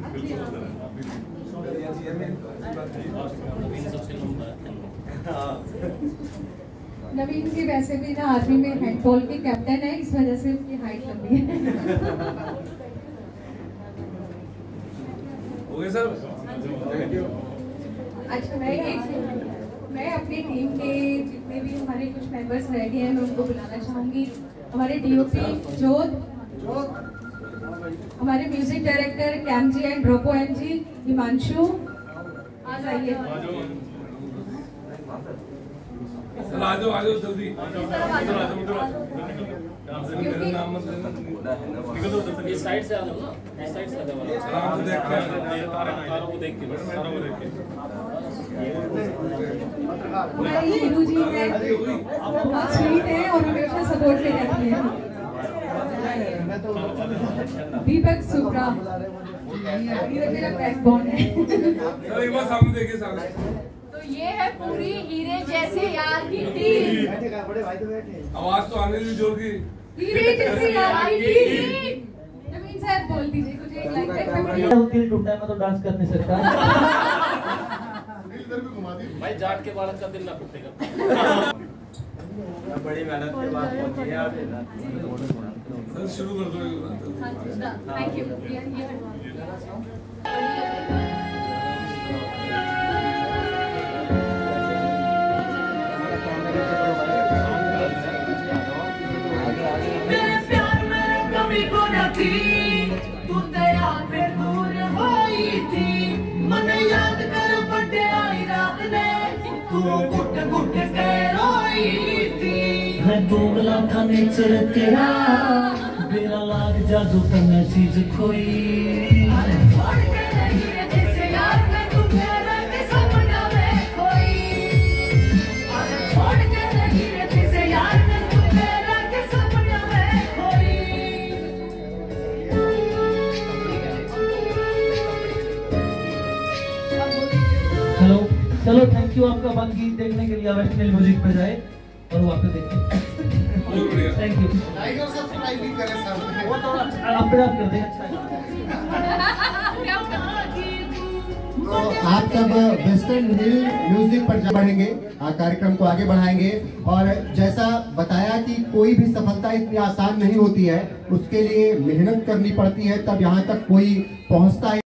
नवीन जी वैसे भी ना आर्मी में हैंडबॉल के कैप्टन है, इस वजह से उसकी हाइट लंबी है। ओके सर, अच्छा मैं अपनी टीम के जितने भी हमारे कुछ मेंबर्स रह गए हैं मैं उनको बुलाना चाहूँगी। हमारे डीओपी जोत, हमारे म्यूजिक डायरेक्टर कैम जी एंड ब्रोको एम जी, हिमांशु आ जाइए। आ जाओ जल्दी। इस साइड से आ जाओ ना, इस साइड से आ जाओ। आराम से देख के तारों को देख के बस, तारों को देख के। हीरू जी है, बहुत स्वीट है और हमेशा सपोर्ट में रहती है। दीपक सुप्रा ये मेरा बैकबोन है। एक बार सामने देखिए सामने। तो ये है पूरी हीरे जैसे यार की टीम। आवाज तो आने दी जोर की। हीरे जैसे यार की टीम। नवीन साहब बोल दीजिए कुछ एक लाइन तक। दिल टूटा है, मैं तो डांस कर नहीं सकता। भाई जाट के बालक का दिल ना टूटेगा। बड़ी मेहनत के बाद पहुंची है आप। सर शुरू कर दो। Thank you. तू तेरा पे दूर होई थी, मन याद कर बड़े आई रात ने तू गुट गुट के रोई थी। मैं दोगला था नेचर तेरा, मेरा लाग जादू का मैसेज खोई। छोड़ के नहीं रे जैसे यार मैं तू मेरा के सपना में खोई। छोड़ के नहीं रे जैसे यार मैं तू मेरा के सपना में खोई। हेलो, चलो थैंक यू आपका बात गीत देखने के लिए। आप वेस्टर्न म्यूजिक पे जाए और वहाँ पे देखें। Thank you. वो तो आप कर दें। तो आप सब वेस्टर्न म्यूजिक पर बढ़ेंगे, कार्यक्रम को आगे बढ़ाएंगे। और जैसा बताया कि कोई भी सफलता इतनी आसान नहीं होती है, उसके लिए मेहनत करनी पड़ती है, तब यहाँ तक कोई पहुँचता है।